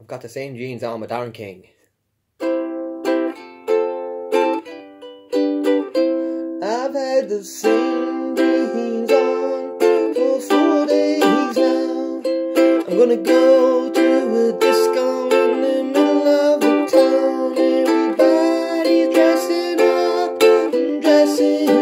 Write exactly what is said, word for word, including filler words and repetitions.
got the same jeans on with Darren King. I've had the same jeans on for four days now. I'm gonna go to a disco in the middle of the town. Everybody's dressing up and dressing